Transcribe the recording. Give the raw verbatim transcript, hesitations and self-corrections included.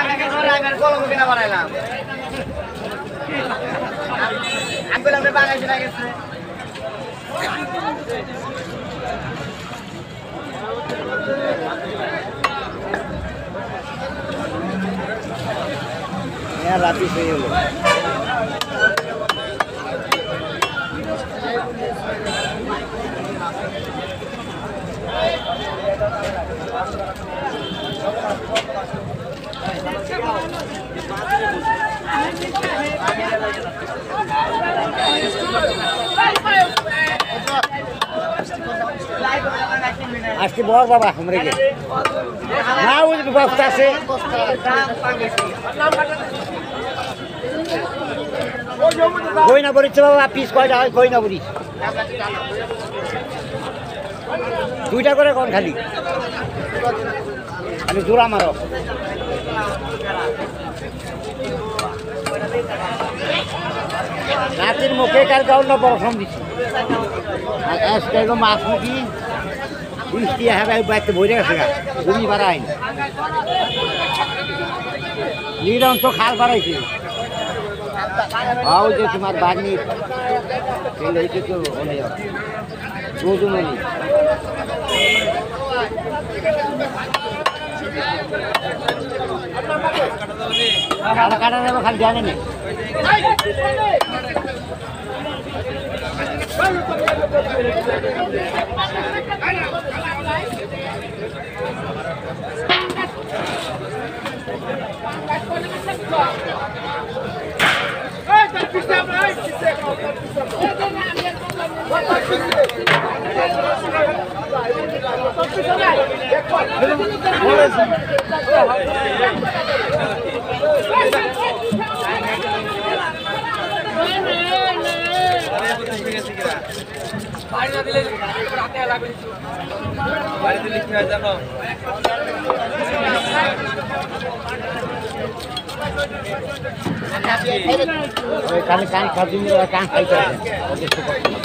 টাকাকে ধরে আমি আর কলম কিনা বানাইলাম আমি বললাম বাঙালি না গেছে রাতি হয়ে গেল আজকে বল বাবা আমরা না ওই বস্তা আছে গয়না বলিছে বাবা পিস কয়টা হয় গয়না বলিস দুইটা করে কোন খালি আমি জোড়া মারো রাতের মুখে কাল গাউল না পরশম দিচ্ছি আজকে মাছ মুখি বৃষ্টি হবে বাড়িতে বইরে গেছে গা জমি বাড়াই নিরন্ত খাল বাড়াইছে হাও যে তোমার বাগনির হয়েছে তো অনেক রোজমণি কাটা যাবো খালি জানে না কান কান খাবি কান খাইতে